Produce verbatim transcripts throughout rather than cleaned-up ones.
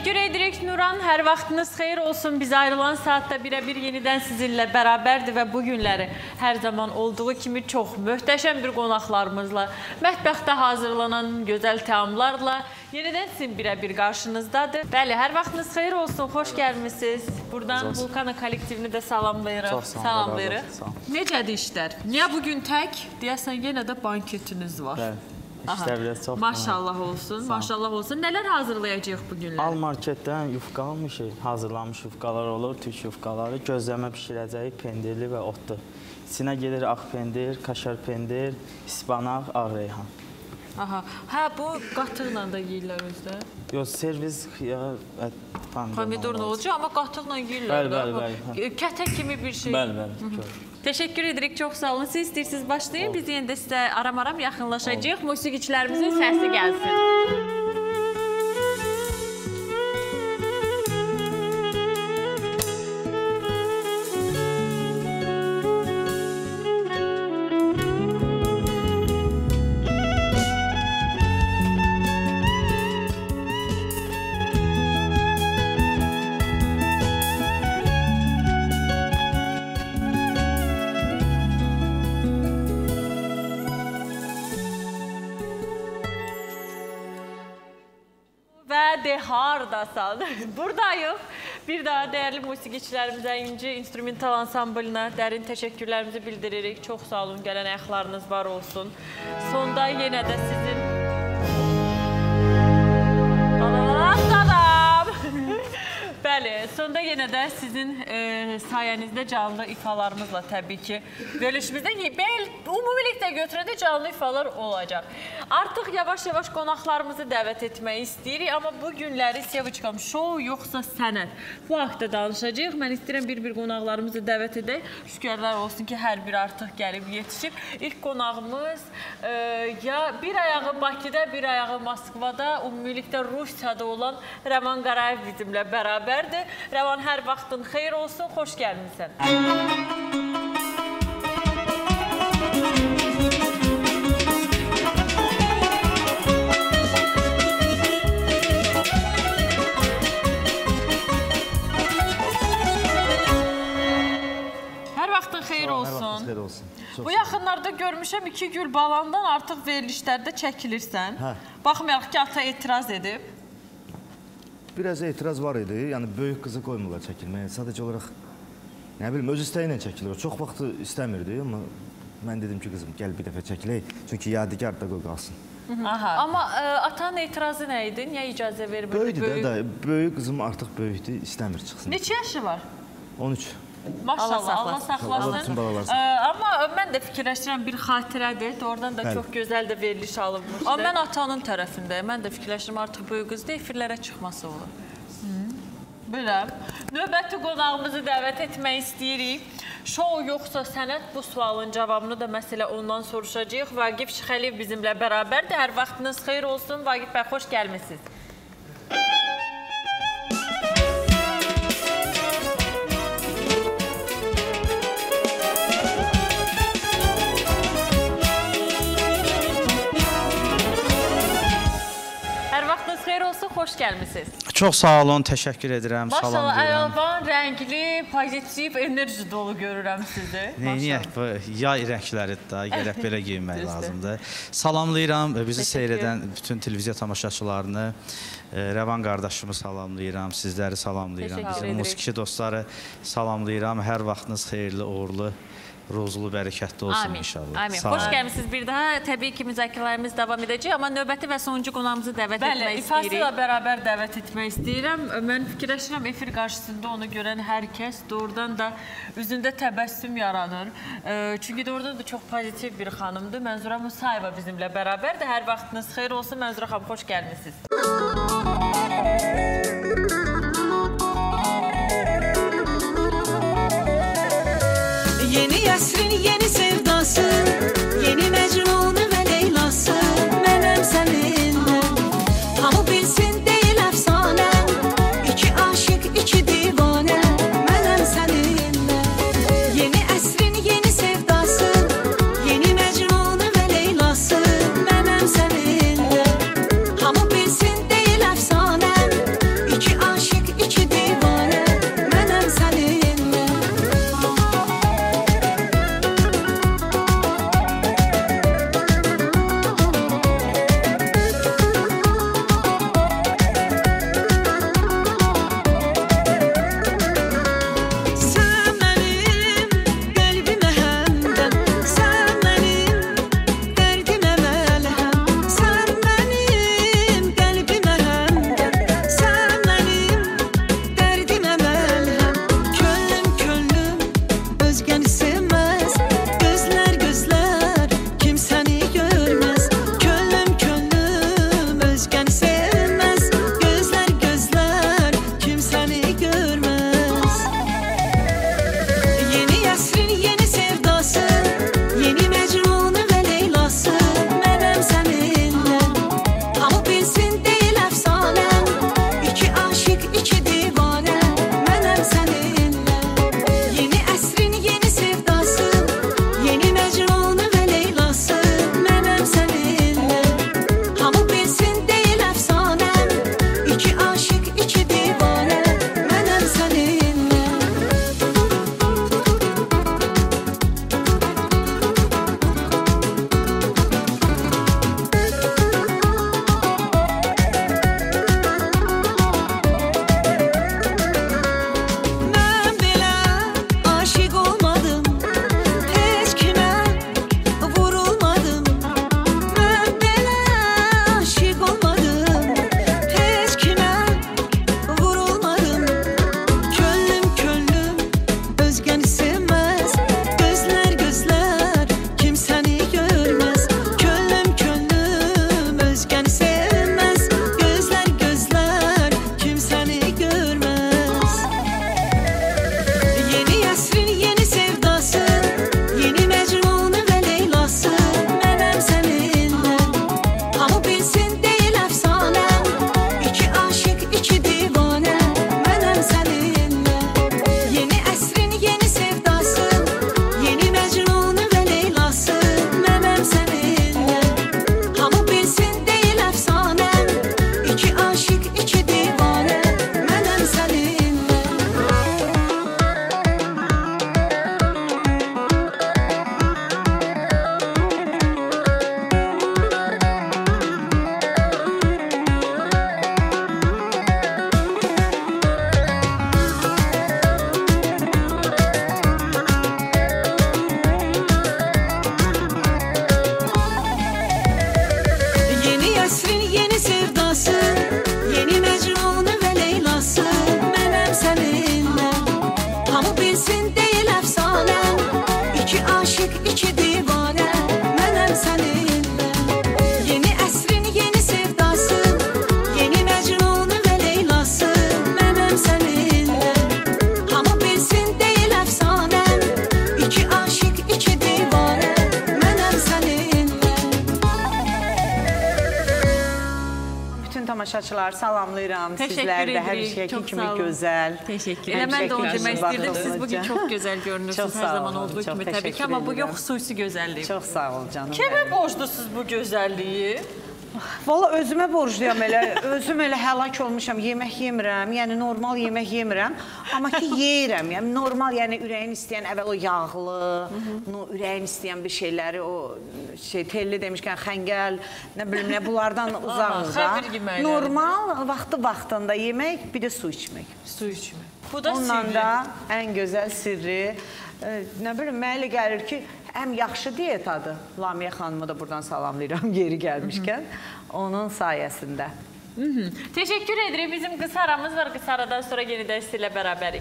Teşekkür edirik Nuran. Her vaxtınız xeyir olsun. Biz ayrılan saatdə birebir yeniden sizinle beraberdi ve bugünləri her zaman olduğu kimi çok möhtəşəm bir qonaqlarımızla, mətbəxdə hazırlanan güzel təamlarla yeniden sizin birebir qarşınızdadır. Bəli, hər vaxtınız xeyir olsun. Xoş gəlmişsiniz. Buradan Vulkana kollektivini də salamlayırıq. Çox sağ olun. Salamlayırıq. Necədir işlər? Niyə bugün tək? Deyəsən yenə də banketiniz var. Bəli. İşlər biraz çox. Maşallah olsun, maşallah olsun. Nələr hazırlayacağıq bugünlər? Al marketdən yufqa almışıq, hazırlanmış yufqalar olur, türk yufqaları. Gözləmə bişirəcəyik, pendirli və otlu. İçinə gelir ağ pendir, kaşar pendir, ispanaq, ağ reyhan. Aha. Hə, bu qatıqla da yeyirlər özdə? Yox, servis, ya, pomidor nə olacaq, amma qatıqla yeyirlər. Bəli, bəli, bəli. Kətək kimi bir şey. Bəli, bəli. Teşekkür edirik, çok sağ olun. Siz istəyirsiniz başlayın, biz yenə də sizə aram-aram yaxınlaşacağıq. Musiqiçilərimizin səsi gəlsin. De hardasan. Buradayıq. Bir daha dəyərli musiqiçilərimizə, İnci instrumental ansamblına dərin təşəkkürlərimizi bildiririk. Çox sağ olun, gələn ayaqlarınız var olsun. Sonda yenə də sizin Bəli, sonda yenə də sizin e, sayənizdə canlı ifalarımızla təbii ki bölüşümüzdə ümumilikdə götürəndə canlı ifalar olacaq. Artıq yavaş-yavaş qonaqlarımızı dəvət etmək istəyirik, amma bu günləri Seviçkam şou yoxsa sənət bu haqda danışacağıq. Mən istəyirəm bir-bir qonaqlarımızı dəvət edək. Şükürlər olsun ki, hər biri artıq gəlib yetişib. İlk qonağımız e, ya bir ayağı Bakıda, bir ayağı Moskvada, ümumilikdə Rusiyada olan Rəvan Qarayev bizimlə bərabər. Rəvan, hər vaxtın xeyir olsun, xoş gəlmişsən. Hər vaxtın xeyir olsun. Bu yaxınlarda görmüşəm, iki gül balandan artıq verilişlərdə çəkilirsən. Baxmayaq ki, ata etiraz edib. Biraz etiraz var idi, yəni böyük qızı qoymurlar çəkilməyə. Sadəcə olaraq, nə bilim, öz istəyi ilə çəkilir. Çox vaxtı istəmirdi, amma mən dedim ki, qızım, gəl bir dəfə çəkilək. Çünki yadigar da qoy qalsın. Amma atanın etirazı nə idi? Niyə icazə vermirdi? Böyüdü də, böyük qızım artıq böyükdür, istəmir çıxsın. Neçə yaşı var? on üç. Maşallah, Allah saxlasın. Amma mən də fikirləşdirəm, bir xatirədir. Oradan da çox gözəl də veriliş alınmışdır. Amma mən atanın tərəfindəyim. Mən də fikirləşdirəm, artıq böyük qızdır, efirlərə çıxması olur. Biləm. Növbəti qonağımızı dəvət etmək istəyirik. Şou yoxsa sənət, bu sualın cavabını da məsələ ondan soruşacağıq. Vaqif Şıxəliyev bizimlə bərabərdir. Hər vaxtınız xeyir olsun. Vaqif bəy, xoş gəlmişsiniz. Xoş gəlmişsiniz. Çox sağ olun, təşəkkür edirəm, salamlayıram. Maşallah, əlvan, rəngli, pozitiv, enerji dolu görürəm sizi. Neyiniyyək, bu yay rəngləridir da, gərək belə geyinmək lazımdır. Salamlayıram, bizi seyr edən bütün televiziya tamaşaçılarını, Rəvan qardaşımı salamlayıram, sizləri salamlayıram, bizim musiqi dostları salamlayıram. Hər vaxtınız xeyirli, uğurlu, rozulu, bərəkətli olsun inşallah. Amin. Xoş gəlmişsiniz bir daha. Təbii ki, müzakirələrimiz davam edəcək, amma növbəti və sonuncu qonağımızı dəvət etmək istəyirik. Bəli, İfası ilə bərabər dəvət etmək istəyirəm. Mən fikirləşirəm, efir qarşısında onu görən hər kəs doğrudan da üzündə təbəssüm yaranır. Çünki doğrudan da çox pozitiv bir xanımdır. Mənzura Musayeva bizimlə bərabərdir. Hər vaxtınız xeyir olsun. Mənzura xanım, xoş gəlmişsiniz. Yeni əsrin yeni sevdası, yeni Məcnunu və Leylası, mənəm səninlə. Hamı bilsin deyil əfsanə, iki aşıq, iki divanə, mənəm səninlə. Yeni əsrin yeni sevdası, yeni Məcnunu və Leylası, mənəm səninlə. Hamı bilsin deyil əfsanə, iki özgəni sevməz. Gözlər, gözlər kimsəni görməz. Yeni əsrin yeni sevdası, yeni Məcnunu və Leylası. Mənəm səninlə, hamı bilsin deyil əfsanəm. İki aşiq, iki divanə, mənəm səninlə. Yeni əsrin yeni sevdası, yeni Məcnunu və Leylası. Mənəm səninlə, hamı bilsin deyil əfsanəm. İki aşiq, iki divanə, mənəm səninlə. Mən belə aşiq olmadım, heç kimə vurulmadım. Mən belə aşiq olmadım, heç kimə vurulmadım. Könlüm, könlüm özgəni sevməz. Gözlər, gözlər kimsəni görməz. Könlüm, könlüm özgəni sevməz. Gözlər, gözlər kimsəni görməz. Yeni əsrin yeni sevdası, yeni Məcnunu və Leylası. Mənəm səninlə, hamı bilsin deyil əfsanəm. İki aşiq, iki divanə, mənəm səninlə. Yeni əsrin yeni sevdası, yeni Məcnunu və Leylası. Mənəm səninlə, hamı bilsin deyil əfsanəm. İki aşiq, iki divanə, mənəm səninlə. Yeni əsrin yeni sevdası, yeni Məcnunu və Leylası. Mənəm səninlə, hamı bilsin deyil əfsanəm. İki aşiq, iki divanə, mənəm səninlə. Yeni əsrin yeni sevdası, yeni Məcnunu və Leylası. Mənəm səninlə, hamı bilsin deyil əfsanəm. İki aşiq, iki divanə, mənəm səninlə. Bütün tamaşaçılar salamlayıram. Teşekkür Sizler de her edirik. şeyki Çok kimi sağ olun. güzel. Teşekkür Hem ederim. Ben de onu şekliniz demek var istedim. Siz olunca. bugün çok güzel görünürsünüz. Çok Her sağ zaman olun, olduğu çok gibi tabii ki teşekkür ama bugün ederim. xüsusi güzelliği. Çok sağ ol canım. Kime borçlusunuz bu güzelliği? Valla özümə borcluyam elə, özüm elə həlak olmuşam, yemək yemirəm, yəni normal yemək yemirəm, amma ki yeyirəm, yəni normal, yəni ürəyin istəyən, əvvəl o yağlı, no, ürəyin istəyən bir şeyləri, o şey, telli demişkən, xəngəl, nə bilim nə, bunlardan uzaq xəmir uzaq. yeməkləri. Normal, vaxtı-vaxtında yemək, bir də su içmək. Su içmek. Bu da Ondan sirri. da ən gözəl sirri, e, nə bilim, mənə elə gəlir ki, həm yaxşı diyetadır. Lamiyə xanımı da buradan salamlayıram yeri gəlmişkən. Onun sayəsində. Hı -hı. Teşekkür ederim. Bizim kısa aramız var. Kısa aradan sonra yeniden sizinle beraberik.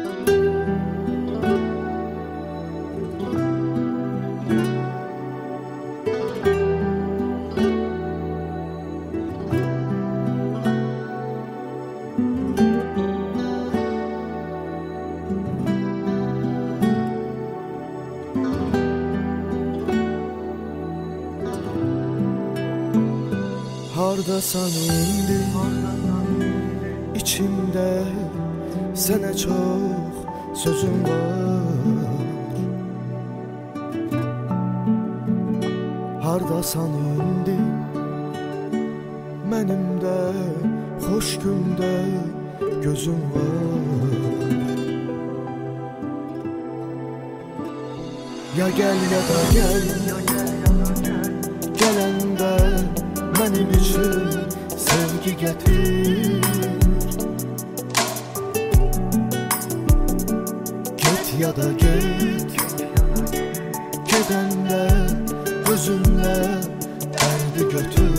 Hardasan indi içimde sana çok sözüm var. Hardasan indi mənim də xoş gündə gözüm var. Ya gel ya da gel, gələndə mənim üçün sevgi gətir. Get ya da get, gedəndə özünlə dərdi götür.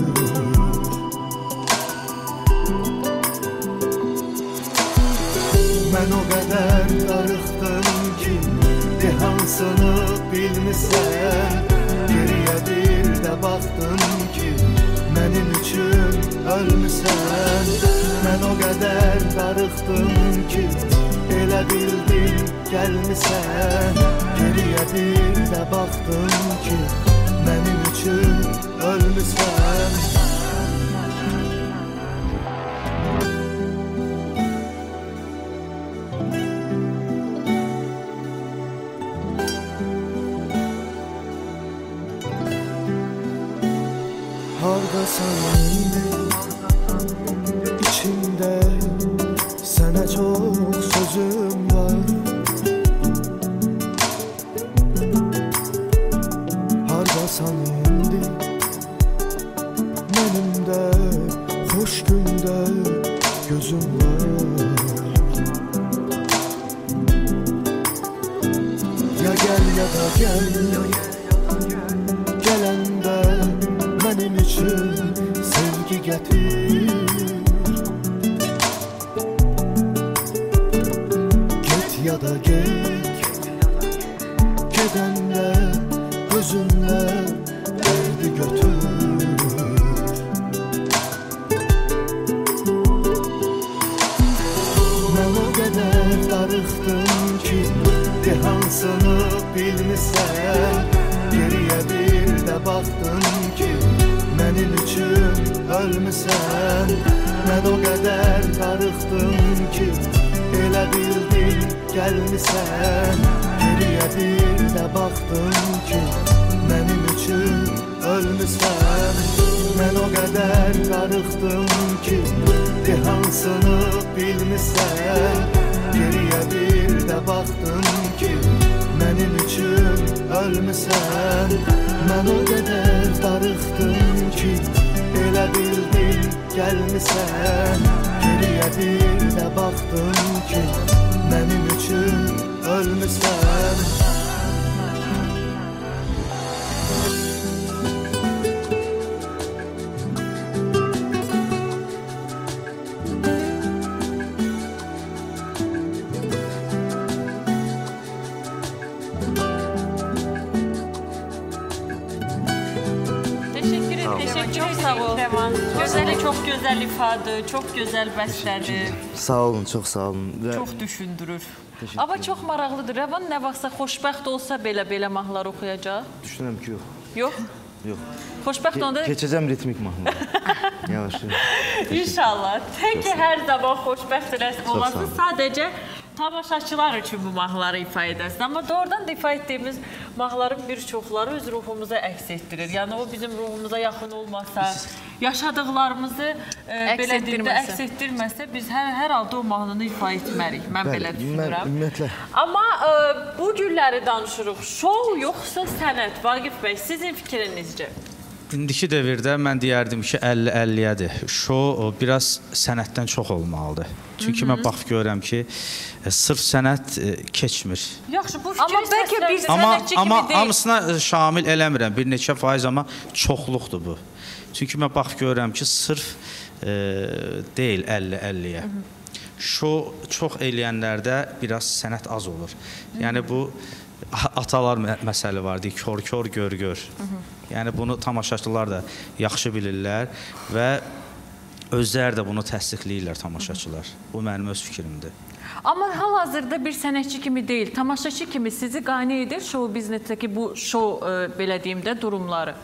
Mən o qədər darıxdım ki, dehansını bilmirsən. Geriyə bir də baxdım ki, mənim üçün üçün ölmüsən. Mən o qədər darıxdım ki, elə bildim gəlmisən. Geriyə bir də baxdım ki, mənim üçün ölmüsən. Hardasan içimdə sənə çox sözüm var. Hardasan indi mənim də xoş gündə gözüm var. Ya gəl ya da gəl, gələndə mənim üçün sevgi gətir. Get ya da get, gedəndə özünlə dərdi götür. Mən o qədər darıxdım ki, de hansını bilmirsən. Geriyə bir də baxdım ki, mənim üçün ölmüsən. Mən o qədər darıxdım ki, elə bildim gəlmisən. Geriyə bir də baxdım ki, mənim üçün ölmüsən. Mən o qədər darıxdım ki, de hansını bilmirsən. Geriyə bir də baxdım ki, mənim üçün ölmüsən. Mən o qədər darıxdım ki, elə bildim gəlmisən. Geriyə bir də baxdım ki, mənim üçün ölmüsən. Gözəli çox gözəl ifadə, çox gözəl bəstədir. Sağ olun, çox sağ olun. Və Çox düşündürür. Amma çox maraqlıdır. Rəvan nə vaxtsa xoşbəxt olsa belə-belə mahnılar oxuyacaq? düşünürəm ki, yox. Yox? Yox. Xoşbəxt onda... Keçəcəm ritmik mahnı. Yavaş. İnşallah. Tək ki, hər zaman xoşbəxt rəsm Çox olasın. sağ olun. Sadəcə tamaşaçılar üçün bu mahnıları ifa edərsiniz. Amma doğrudan da ifa etdiyimiz mahnıların bir çoxları öz ruhumuza əks etdirir. Yəni o bizim ruhumuza yaxın olmasa, yaşadıqlarımızı e, belə deyimdə əks etdirməsə, biz hər, hər halda o mahnını ifa etməliyik. Mən Bəli, belə mən düşünürəm. ümumiyyətlə. Amma e, bu günləri danışırıq. Şou yoxsa sənət? Vaqif bəy, sizin fikrinizcə? İndiki dövrdə mən deyərdim ki, əlli əlliyədir. Şou biraz sənətdən çox olmalıdır. Çünki mən baxıb görürəm ki, sırf sənət keçmir. Yaxşı, bu fikri Amma bəlkə bir Amma, sənətçi amma kimi deyil. hamısına şamil eləmirəm. Bir neçə faiz, amma çoxluqdur bu. Çünki mən baxıb görürəm ki, sırf e, deyil əlli əlliyə. Şou çox eləyənlərdə biraz sənət az olur. Yəni bu atalar məsələ var, deyir, kör-kör, gör-gör. Yəni bunu tamaşaçılar da yaxşı bilirlər və özləri də bunu təsdiqləyirlər tamaşaçılar. Bu mənim öz fikrimdir. Amma hal-hazırda bir sənətçi kimi deyil, tamaşaçı kimi sizi qane edir şou biznesdəki bu şou, e, belə deyim də, durumları?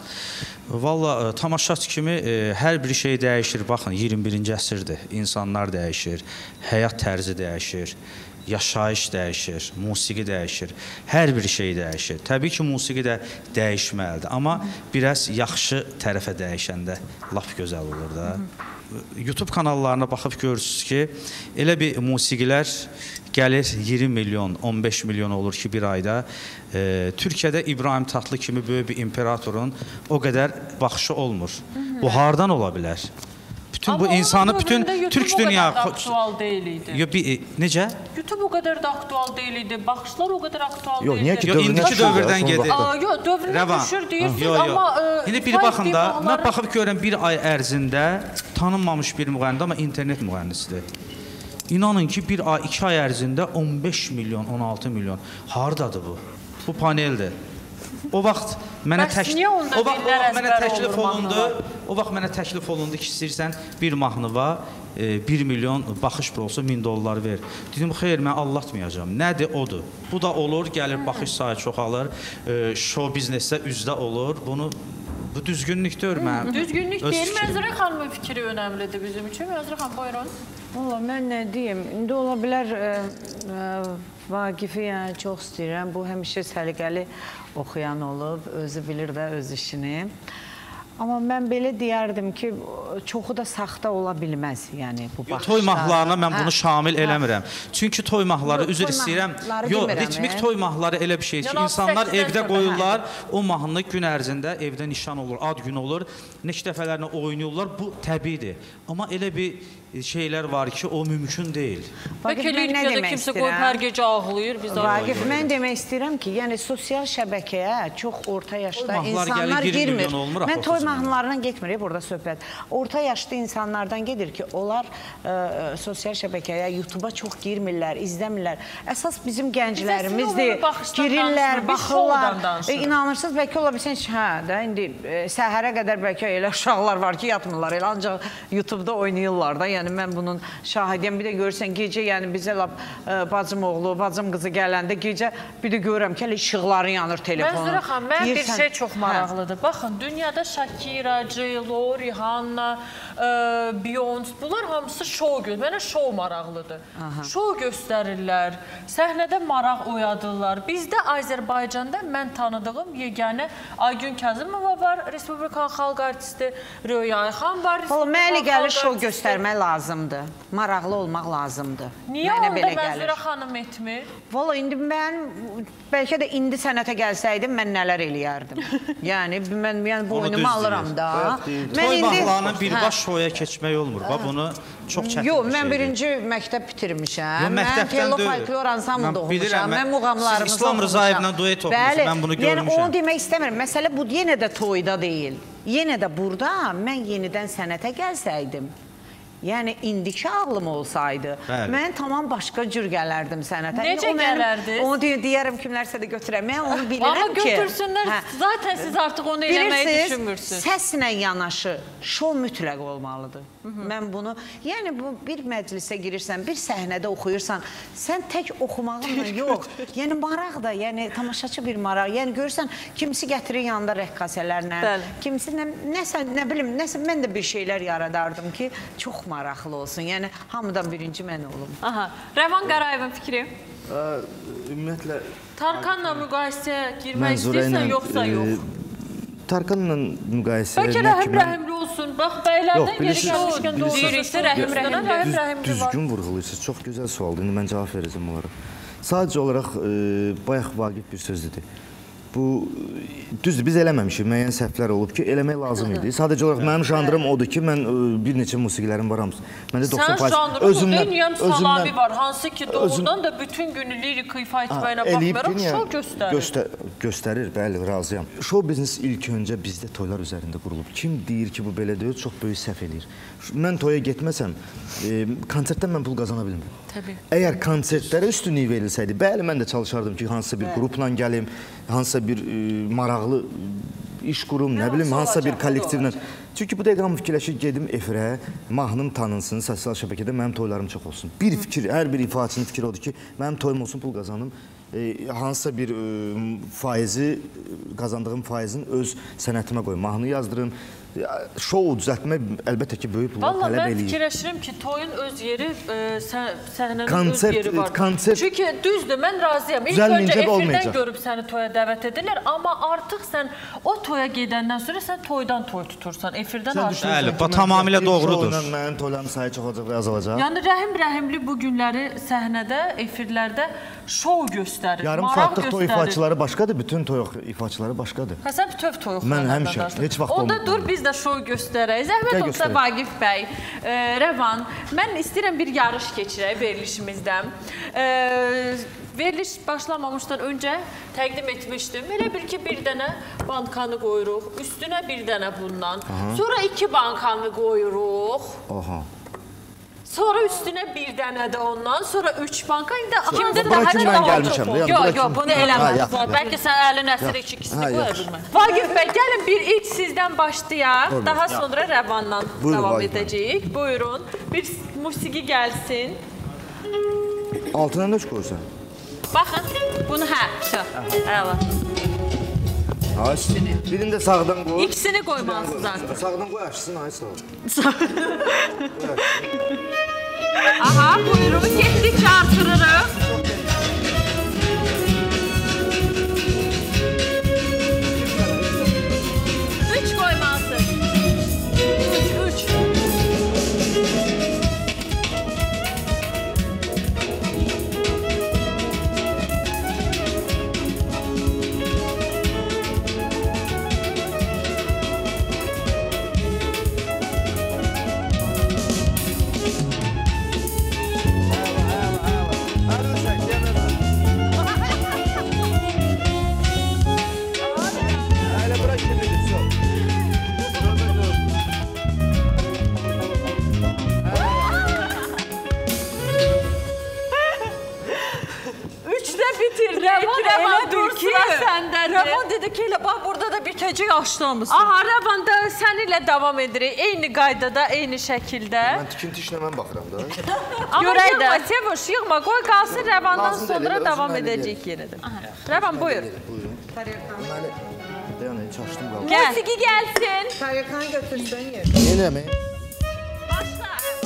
Valla tamaşaçı kimi e, hər bir şey dəyişir. Baxın, iyirmi birinci əsrdir. İnsanlar dəyişir, həyat tərzi dəyişir, yaşayış dəyişir, musiqi dəyişir, hər bir şey dəyişir. Təbii ki, musiqi də dəyişməlidir, amma biraz yaxşı tərəfə dəyişəndə lap gözəl olur da. YouTube kanallarına baxıb görürsünüz ki, elə bir musiqilər gəlir iyirmi milyon, on beş milyon olur ki, bir ayda. E, Türkiyədə İbrahim Tatlı kimi böyük bir imperatorun o qədər baxışı olmur. Bu hardan ola bilər? Bütün Amma bu insanı, onun bütün dövründə Türk YouTube o dünya... qədər də aktual deyil idi. Yo, bir, necə? YouTube o qədər də aktual deyil idi, baxışlar o qədər aktual Yox, deyil niyə idi. ki, Yo, dövrünə indiki düşür də, dövrdən son gedir. vaxtda. Aa, yox, dövrünə Rəvan. düşür deyirsiniz, Yo, yo. amma... E, İndi bir baxın da, mən baxıb görürəm bir ay ərzində tanınmamış bir müğənnidir, amma internet müğənnisidir. İnanın ki, bir ay, iki ay ərzində on beş milyon, on altı milyon. Hardadır bu? Bu paneldir. O vaxt Mənə Bəs təklif niyə onda o vaxt o birlər vaxt mənə əzbər təklif olur olundu. mahnılar? O vaxt mənə təklif olundu ki, istəyirsən bir mahnıva e, bir milyon baxış bir olsa min dollar ver. Dedim, xeyr, mən allatmayacağam. Nədir, odur. Bu da olur, gəlir baxış sayı çoxalır. E, show biznesdə üzdə olur. Bunu bu düzgünlükdür mən. Düzgünlük öz deyil, fikrim. Mənzurə xanımın fikri önəmlidir bizim üçün. Mənzurə xanım, buyurun. Valla mən nə deyim, indi ola bilər ə, ə, Vaqifi yəni çox istəyirəm. Bu həmişə səliqəli oxuyan olub, özü bilir də öz işini. Amma mən belə deyərdim ki, çoxu da saxta ola bilməz, yəni bu baxışlar. Toy mahnılarına mən bunu şamil eləmirəm. Çünki toy mahnıları, Yox, üzr toy istəyirəm, mahnıları yox, demirəm, ritmik e. toy mahnıları elə bir şeydir ki, Yəni, insanlar altı səkkiz evdə sonra, qoyurlar, o mahnı gün ərzində evdə nişan olur, ad gün olur, neçə dəfələrini oynayırlar, bu təbiidir. Amma elə bir şeylər var ki, o mümkün deyil. Bəlkə eləyirik ya da kimsə qoyub hər gecə ağlayır, biz Vaqif, mən demək istəyirəm ki, yəni sosial şəbəkəyə çox orta yaşda insanlar girmir. Mən toy mahnılarından getmir, burada söhbət. Orta yaşda insanlardan gedir ki, onlar ə, sosial şəbəkəyə, YouTube-a çox girmirlər, izləmirlər. Əsas bizim gənclərimizdir, girirlər, baxırlar. E, inanırsınız, bəlkə ola bilsin ki, hə, də indi e, səhərə qədər bəlkə elə uşaqlar var ki, yatmırlar, elə ancaq YouTube-da oynayırlar da. Yəni mən bunun şahidiyəm. Bir də görürsən gecə, yəni bizə lap ə, bacım oğlu, bacım qızı gələndə gecə bir də görürəm ki, elə işıqları yanır telefonun. Mənzurə xanım, mən bir şey çox maraqlıdır. Hə. Baxın, dünyada Shakira, J-Lo, Rihanna, ə, Beyoncé, bunlar hamısı şou göstərir. Mənə şou maraqlıdır. Aha. Şou göstərirlər, səhnədə maraq oyadırlar. Bizdə Azərbaycanda mən tanıdığım yeganə Aygün Kazımova var, Respublikan xalq artisti, Röya Ayxan var. Mənə elə gəlir şou göstərmək lazımdır. Maraqlı olmaq lazımdır. Niyə Mənə onda belə Mənzurə gəlir. xanım etmir? Valla indi mən, bəlkə də indi sənətə gəlsəydim, mən nələr eləyərdim. Yəni, mən yəni, boynumu alıram da. Toy mahnılarının birbaş şoya keçmək olmur. Bax, bunu çox çətin bir Yox, şeydir. mən birinci məktəb bitirmişəm. Yo, Mən Tello deyil. Folklor ansamblında Mən bilirəm, oxumuşam. mən- Mən muğamlarımızı Siz İslam oxumuşam. Rızayevlə duet oxumuşsunuz, Bəli, mən bunu Yəni görmüşəm. onu demək istəmirəm. Məsələ bu yenə də toyda deyil. Yenə də burada mən yenidən sənətə gəlsəydim, yəni indiki ağlım olsaydı, Bəli. mən tamam başqa cür gələrdim sənətə. Necə O mənim- gələrdiniz? Onu deyə- deyərəm kimlərsə də götürəm. Mən onu bilirəm Amma ki. götürsünlər, Hə. zaten siz artıq onu eləməyi düşünmürsünüz. Səslə yanaşı şou mütləq olmalıdır. Mən bunu, yəni bu bir məclisə girirsən, bir səhnədə oxuyursan, sən tək oxumağınla yox. Yəni maraq da, yəni tamaşaçı bir maraq. Yəni görürsən, kimisi gətirir yanında rəqqasələrlə, Bəli. kimisi nə, nəsə, nə bilim, nəsə mən də bir şeylər yaradardım ki, çox maraqlı olsun. Yəni hamıdan birinci mən olum. Aha. Rəvan Qarayevin fikri. Ə, Ümumiyyətlə Tarkanla müqayisəyə girmək Mənzurə istəyirsən, ilə, yoxsa e, yox? Tarkanla müqayisə Bəlkə etmək ki, Rəhim mən Rəhimli olsun. Bax, bəylərdən Yox, geri bilirsiniz- gəlmişkən bilirsiniz- deyiriksə Rəhim Rəhimli. Rəhim düz, Rəhimli var. düzgün vurğulayırsınız. Çox gözəl sualdır. İndi mən cavab verəcəm onlara. Sadəcə olaraq e, bayaq Vaqif bir söz dedi. Bu düzdür, biz eləməmişik, müəyyən səhvlər olub ki, eləmək lazım idi. Sadəcə olaraq mənim janrım odur ki, mən e, bir neçə musiqilərim var hamısı. Məndə doxsan Sən faiz janrın Beyniyəm Salabi var, hansı ki doğrudan da bütün günü lirik ifa etməyinə baxmayaraq şou göstərir. Göstər, göstərir, bəli, razıyam. Şou biznes ilk öncə bizdə toylar üzərində qurulub. Kim deyir ki, bu belə deyil, çox böyük səhv eləyir. Mən toya getməsəm, e, konsertdən mən pul qazana bilmirəm. Təbii. Əgər konsertlərə üstünlük verilsəydi, bəli, mən də çalışardım ki, hansısa bir qrupla gəlim, hansısa bir e, maraqlı iş qurum, nə bilim, hansısa bir kollektivlə. Çünki bu dəqiqə fikirləşir, gedim efirə, mahnım tanınsın, sosial şəbəkədə mənim toylarım çox olsun. Bir fikir, hər bir ifaçının fikri odur ki, mənim toyum olsun, pul qazanım. E, hansısa bir e, faizi, qazandığım faizin öz sənətimə qoyum, mahnı yazdırım. Şou düzəltmək əlbəttə ki, böyük pullar Valla tələb mən eləyir. fikirləşirəm ki, toyun öz yeri, e, sə- səhnənin Konsert- öz yeri var. konsert- Çünki düzdür, mən razıyam. İlk Düzəlməyəcək öncə efirdən olmayacaq. görüb səni toya dəvət edirlər, amma artıq sən o toya gedəndən sonra sən toydan toy tutursan, efirdən artıq. Bəli, bu tamamilə doğrudur. Mənim toylarım sayı çox olacaq və azalacaq. Yəni Rəhim Rəhimli bu günləri səhnədə, efirlərdə şou göstərir, Yarım maraq saatlıq toy göstərir. ifaçıları başqadır, bütün toy ifaçıları başqadır. Hə, sən bütöv toy oxuyan Mən həmişə, adamsın. heç vaxt Onda olmayıb. dur, biz də şou göstərək. Zəhmət Gəl olsa göstərək. Vaqif bəy, e, Rəvan, mən istəyirəm bir yarış keçirək verilişimizdə. E, veriliş başlamamışdan öncə təqdim etmişdim. Elə bil ki, bir dənə bankanı qoyuruq, üstünə bir dənə bundan. Sonra iki bankanı qoyuruq. Aha. Sonra üstünə bir dənə də ondan, sonra üç banka, indi kimdə Bura daha kimi çox mən daha gəlmişəm çox də, olur. yəni bura Yox, yox, kimi- bunu Ha, eləməz. yaxşı, yaxşı. Bəlkə sən əlin əsər iki ikisini Ha, qoya yaxşı. bilmə. Vagif bəy, gəlin bir ilk sizdən başlayaq, daha sonra Rəvandan Buyurun, davam Vagif bəy. edəcəyik. Buyurun, bir musiqi gəlsin. Altına nə qoyursan? Baxın, bunu hə, şö, əla. Ay, birini də sağdan qoy. İkisini qoymalısınız artıq. Sağdan qoy, açsın, ay sağ ol. Aha, buyurun, getdikcə artırırıq. Üç qoymalısın. Üç, üç. Üçdə bitirdik. Rəvan dur, sıra səndədir. Rəvan dedi ki, elə bax burada da bitəcək açdığımız. Aha, Rəvan da səninlə davam edirik. Eyni qaydada, eyni şəkildə. Mən tikinti işlə mən baxıram da. Amma Görək də. yığma, Sevuş, yığma, qoy qalsın Rəvandan Lazım deyil, sonra özüm davam əlli edəcəyik yenə də. Rəvan, buyur. Buyurun. Deməli, dayanın, heç açdım qaldı. Gəl. Musiqi gəlsin. Tarikanı götürsən yer. Yenə mi? Başla.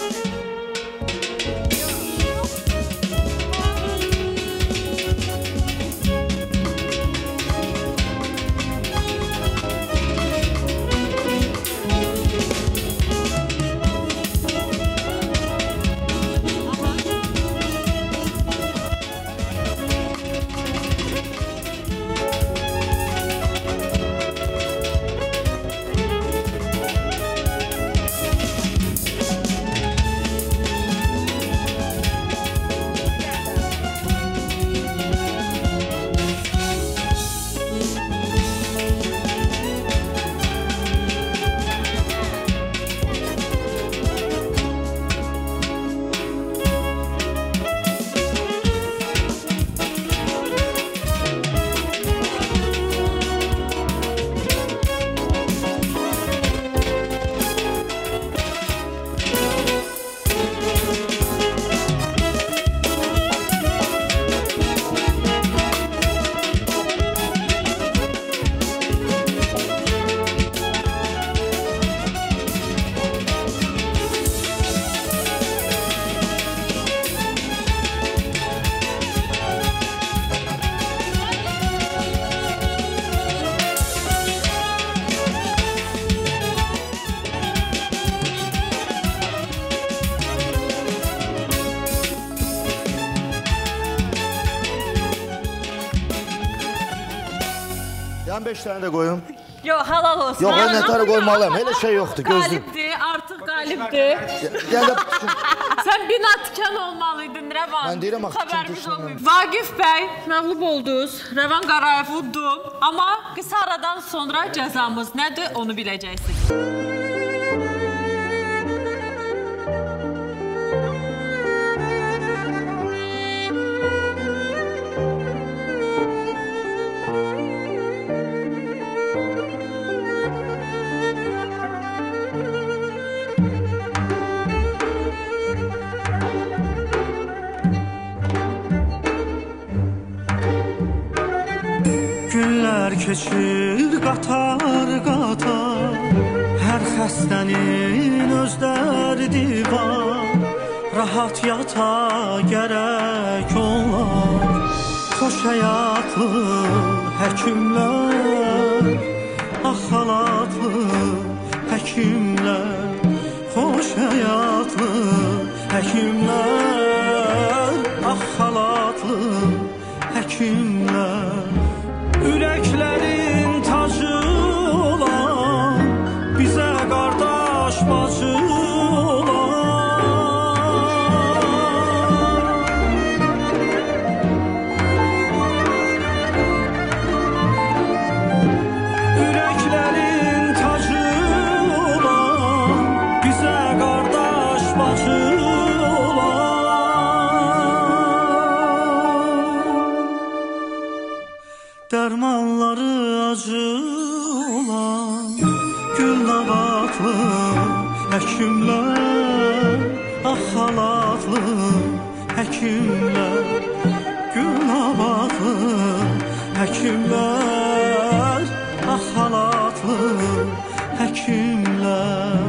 Yan beş tane də qoyum. Yox, halal olsun. Yox, Halal mən nətərə olsun. qoymalıyam, elə şey yoxdur, gözlük. Qalibdir, artıq qalibdir. Gəl də Sən bina tikan olmalıydın, Rəvan. Mən deyirəm, axı, Xəbərimiz tikan olmayıb. Vagif bəy, məğlub oldunuz. Rəvan Qarayev uddu. Amma qısa aradan sonra cəzamız nədir, onu biləcəksiniz. Günlər keçir qatar qatar, hər xəstənin öz dərdi var. Rahat yata gərək olar, xoş həyatlı həkimlər, ah xalatlı həkimlər, xoş həyatlı həkimlər, ah xalatlı həkimlər. Ürəklərin tacı olan, bizə qardaş bacı olan. Ürəklərin tacı olan, bizə qardaş bacı Axalatlı həkimlər, günavaqlı həkimlər, axalatlı həkimlər.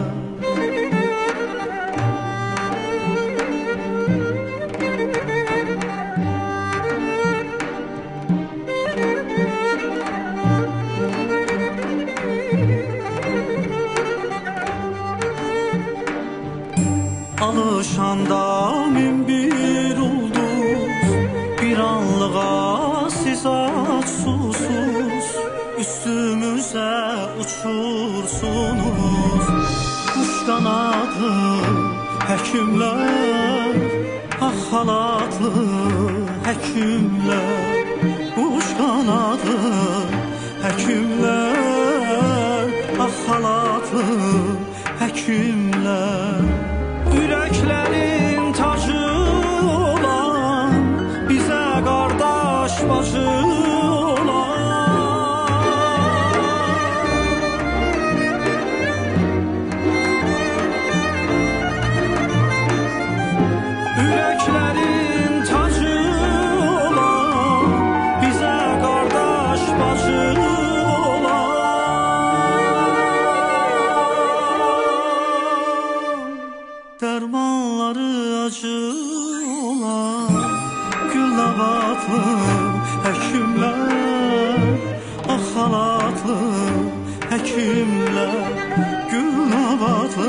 Alışanda min bir ulduz, bir anlığa siz aç susuz, üstümüze uçursunuz. Kuş kanatlı həkimlər, axalatlı həkimlər, kuş kanatlı həkimlər, axalatlı həkimlər. Ürəklərin tacı olan, bizə qardaş bacı həkimlər, günavatlı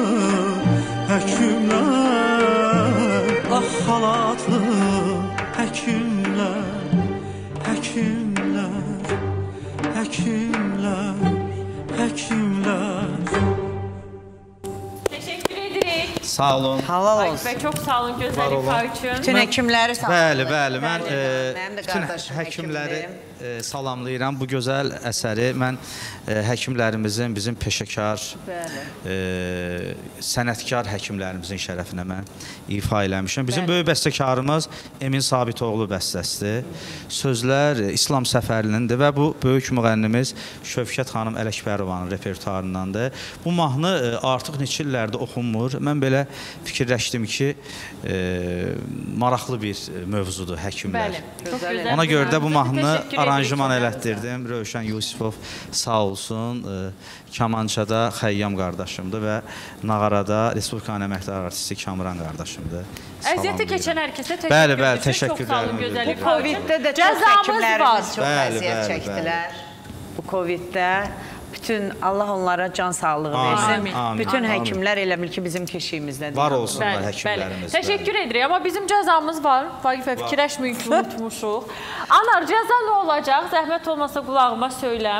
həkimlər, axalatlı həkimlər, həkimlər, həkimlər, həkimlər. Teşekkür ederim. Sağ olun. Halal Vagif olsun. Bey, çok sağ olun güzel ifa için. Bütün həkimləri salamlayıram. Bəli, bəli. Mən e, Mənim də bütün qardaşım həkimləri həkimdir. e, salamlayıram. Bu gözəl əsəri mən e, həkimlərimizin, bizim peşəkar, e, sənətkar həkimlərimizin şərəfinə mən ifa eləmişəm. Bizim Bəli. böyük bəstəkarımız Emin Sabitoğlu bəstəsidir. Sözlər İslam Səfərlinindir və bu böyük müğənnimiz Şövkət xanım Ələkbərovanın repertuarındandır. Bu mahnı e, artıq neçə illərdə oxunmur. Mən belə fikirləşdim ki, e, maraqlı bir mövzudur həkimlər. Bəli, çok güzel. Ona görə də bu mahnını Teşekkür ederim. aranjman elətdirdim. Rövşən Yusifov sağ olsun. E, Kamançada Xəyyam qardaşımdır və Nağarada Respublikanın əməkdar artisti Kamran qardaşımdır. Əziyyəti keçən hər kəsə təşəkkür Bəli, bəli, edirəm. təşəkkür Çox sağ olun edirəm. gözəl Bu ifa için. Coviddə də çox Cəzamız var. həkimlərimiz çox Bəli, əziyyət bəli, çəkdilər. Bu Coviddə bütün Allah onlara can sağlığı Amin, versin. amin, Bütün amin. həkimlər elə bil ki bizim keşiyimizdədir. Var olsunlar Bəli, həkimlərimiz. bəli. Təşəkkür edirik. Amma bizim cəzamız var. Vagif bəy, fikirləşməyin ki, unutmuşuq. Anar, cəza nə olacaq? Zəhmət olmasa qulağıma söyləm.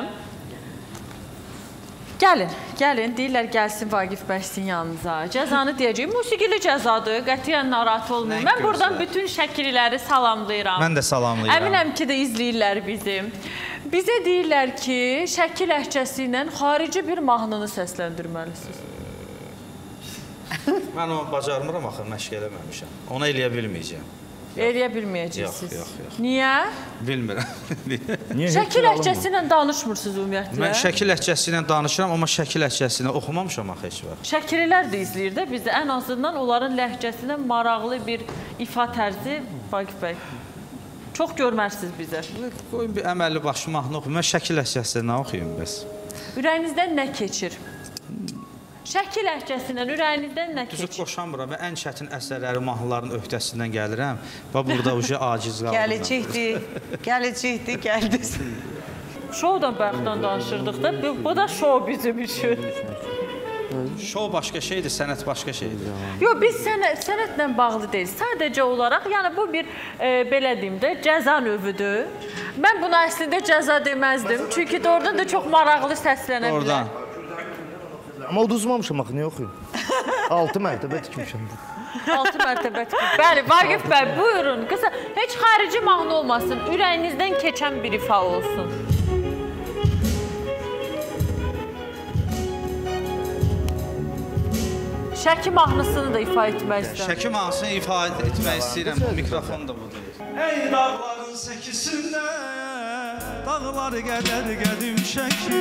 Gəlin, gəlin. Deyirlər gəlsin Vagif bəy sizin yanınıza. Cəzanı deyəcəyim. Musiqili cəzadır. Qətiyyən narahat olmayın. Mən buradan bütün şəkilləri salamlayıram. Mən də salamlayıram. Əminəm ki də izləyirlər bizi. Bizə deyirlər ki, şəkil ləhcəsi ilə xarici bir mahnını səsləndirməlisiniz. Mən onu bacarmıram axı, məşq eləməmişəm. Onu eləyə bilməyəcəm. Eləyə bilməyəcəksiniz. Yox, yox, yox. Niyə? Bilmirəm. Niyə Şəkil ləhcəsi ilə danışmırsınız ümumiyyətlə. Mən şəkil ləhcəsi ilə danışıram, amma şəkil ləhcəsi ilə oxumamışam axı heç vaxt. Şəkillər də izləyir də bizi. Ən azından onların ləhcəsindən maraqlı bir ifa tərzi Vagif bəy. Çox görmərsiniz bizə. Qoyun bir əməlli başlı mahnı oxuyum. Mən şəkil ləhcəsi ilə nə oxuyum bəs? Ürəyinizdən nə keçir? Şəkil ləhcəsindən ürəyinizdən nə Düzü keçir? qoşamıram və ən çətin əsərləri mahnıların öhdəsindən gəlirəm və burada uca aciz qaldım. Gəlicəkdir, gəlicəkdir, gəldiniz. Şovdan bayaqdan danışırdıq da, bu, bu da şov bizim üçün. Şov başqa şeydir, sənət başqa şeydir. Yox, biz sənət, sənətlə bağlı deyil. Sadəcə olaraq, yəni bu bir e, belə deyim də, cəza növüdür. Mən buna əslində cəza deməzdim. Çünki də oradan da çox maraqlı səslənə bilər. Oradan. Amma uduzmamışam axı, niyə oxuyum? altı mərtəbə tikmişəm. altı mərtəbə tikib. Bəli, Vagif bəy, buyurun. Qısa, heç xarici mahnı olmasın, ürəyinizdən keçən bir ifa olsun. Şəki mahnısını da ifa etmək istəyirəm. Şəki mahnısını ifadə etmək istəyirəm, bu mikrofon da budur. Ey dağların səkisində, dağları qədər qədim şəki,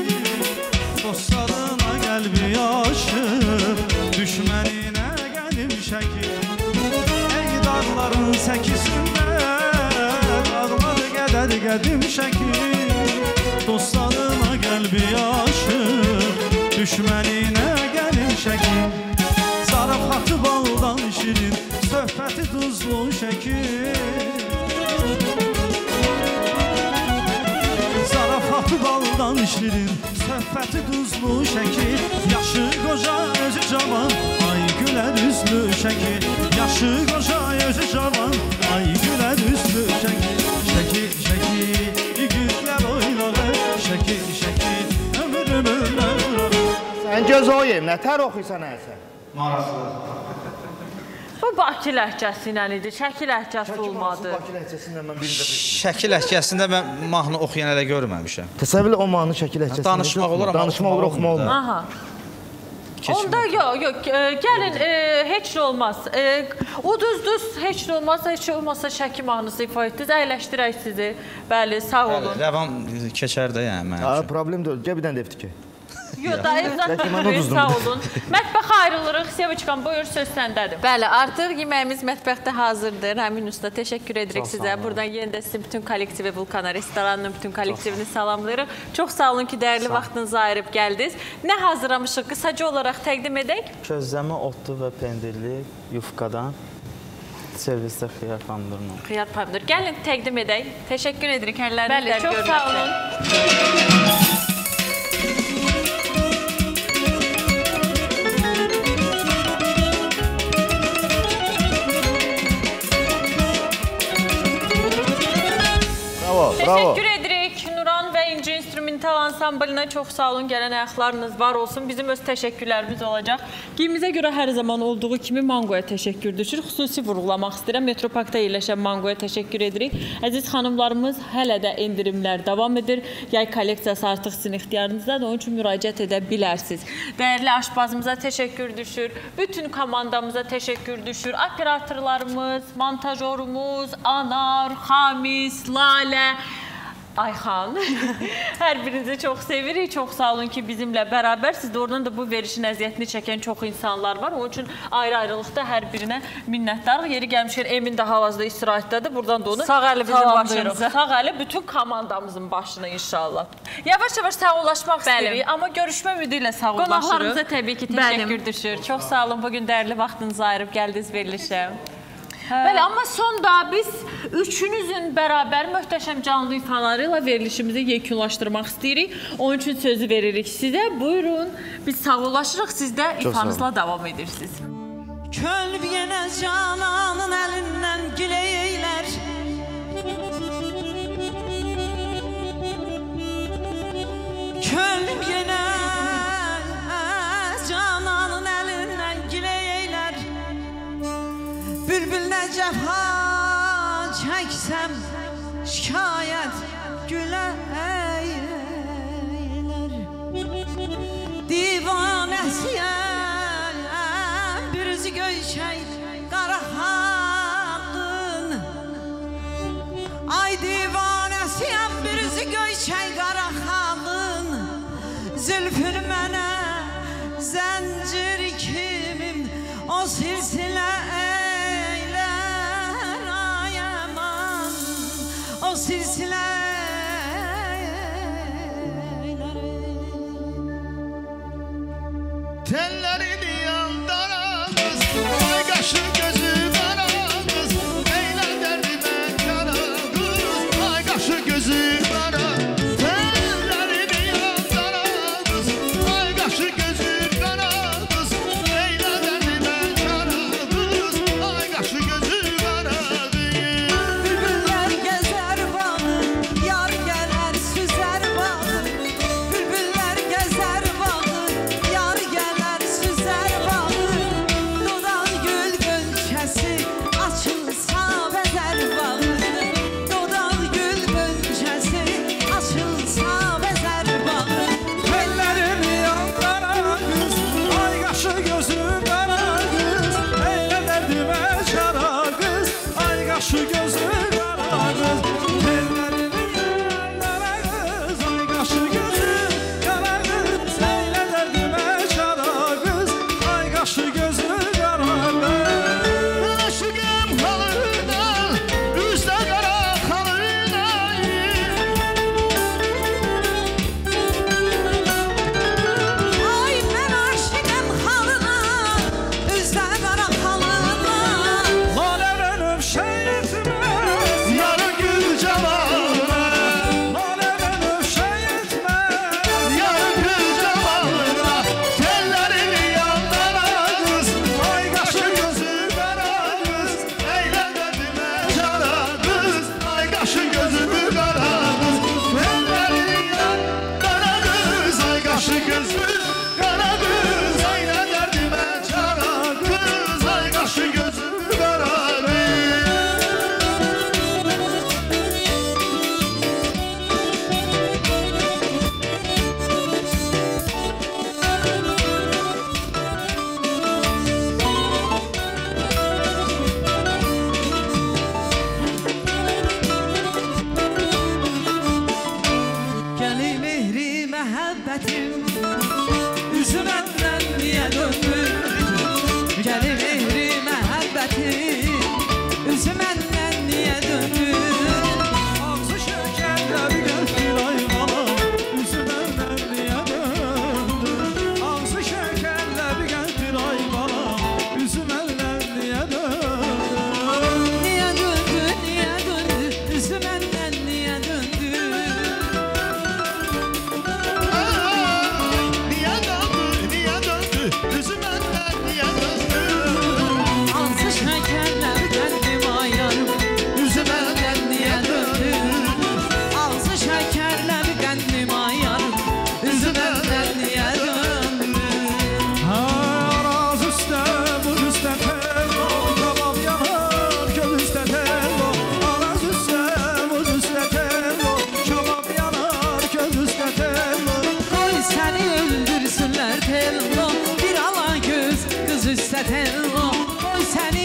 dostlarına qəlbi yaşır, düşməninə qədim şəki. dağların səkisində Ağladı qədər qədim şəkil Dostlarına qəlbi yaşır Düşməninə gəlim şəkil Zarafatı baldan şirin Söhbəti tuzlu şəkil Zarafatı baldan şirin Söhbəti tuzlu şəkil Yaşı qoca özü cavan Ay gülər üzlü şəkil Yaşı qoca özü cavan Ay gülər üzlü şəkil Şəkil, şəkil, güzlər oynağı Şəkil, şəkil, ömrümün ömrü Sən göz oyun, nətər oxuysan əsən? Maraqlı. Bu Bakı ləhcəsi ilə idi, Şəki ləhcəsi olmadı. Bakı ləhcəsindən mən birinci dəfə. Şəki ləhcəsində mən mahnı oxuyan hələ görməmişəm. Təsəvvür o mahnı Şəki ləhcəsində. Danışmaq olur amma danışmaq olur, oxumaq olmur. Aha. Onda yox, yox, gəlin, heç nə olmaz. Uduz-duz, heç nə olmaz, heç nə olmazsa Şəki mahnısı ifa etdiniz, əyləşdirək sizi. Bəli, sağ olun. Rəvan keçər də yəni mənim üçün. Problem deyil, gəl bir dənə də eftikə. Yox, da evzat sağ olun. Mətbəxə ayrılırıq. Seviçkan, buyur, söz səndədir. Bəli, artıq yeməyimiz mətbəxdə hazırdır. Həmin usta, təşəkkür edirik sizə. Buradan yenə də sizin bütün kollektivi Vulkana restoranının bütün kollektivini salamlayırıq. Çox sağ olun ki, dəyərli vaxtınızı ayırıb gəldiniz. Nə hazırlamışıq? Qısaca olaraq təqdim edək. Közləmə otlu və pendirli yufqadan servisdə xiyar pandurma. Xiyar pandur. Gəlin təqdim edək. Təşəkkür edirik. Bəli, çox sağ olun. Təşəkkür edirik Nuran və İnci İnstrumental Ansamblinə çox sağ olun, gələn ayaqlarınız var olsun. Bizim öz təşəkkürlərimiz olacaq. Giyimimizə görə hər zaman olduğu kimi Mangoya təşəkkür düşür. Xüsusi vurğulamaq istəyirəm. Metroparkda yerləşən Mangoya təşəkkür edirik. Əziz xanımlarımız, hələ də endirimlər davam edir. Yay kolleksiyası artıq sizin ixtiyarınızdadır, onun üçün müraciət edə bilərsiniz. Dəyərli aşbazımıza təşəkkür düşür. Bütün komandamıza təşəkkür düşür. Operatorlarımız, montajorumuz, Anar, Xamis, Lalə, Ayxan. Hər birinizi çox sevirik. Çox sağ olun ki, bizimlə bərabər. Siz də oradan da bu verişin əziyyətini çəkən çox insanlar var. Onun üçün ayrı-ayrılıqda hər birinə minnətdarıq. Yeri gəlmişkən, Emin də hal-hazırda istirahətdədir. Buradan da onu sağ əli bizim başımıza. Sağ əli bütün komandamızın başına inşallah. Yavaş-yavaş sağollaşmaq istəyirik. Amma görüşmə ümidi ilə sağollaşırıq. Qonaqlarımıza təbii ki, təşəkkür düşür. Çox sağ olun. Bugün dəyərli vaxtınızı ayırıb gəldiniz verilişə. Bəli, amma sonda biz üçünüzün bərabər möhtəşəm canlı ifaları ilə verilişimizi yekunlaşdırmaq istəyirik. Onun üçün sözü veririk sizə. Buyurun, biz sağollaşırıq, siz də ifanızla davam edirsiniz. Kölb yenə cananın əlindən gileylər Kölb yenə cananın əlindən gileylər Bülbül nə cəfa çəksəm şikayət güləylər Divanəsiyəm bir üzü göyçək qara xadın Ay divanəsiyəm bir üzü göyçək qara xadın Zülfün mənə zəncir kimim o silsilə O silsilələr Tellerini yandara kız Ay qaşı gözü qara kız Eylə dərdimə kara kız Ay qaşı gözü qara Tellerini yandara kız Ay qaşı gözü qara kız Eylə dərdimə kara kız Ay qaşı gözü qara Bülbüllər gəzər bağı Yar gələr süzər bağı Bülbüllər gəzər bağı Yar gələr süzər bağı Dodaq gül gönçəsi açılsa bəzər bağı Dodaq gül gönçəsi açılsa bəzər bağı Tellerini yandara kız Ay qaşı gözü qara kız Eylə dərdimə çara kız Ay qaşı gözü qara kız Tellerini yandara kız Ay qaşı gözü qara kız Eylə dərdimə çara kız Ay qaşı gözü qara kız Aşıqım halım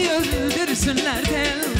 öldürsünler tel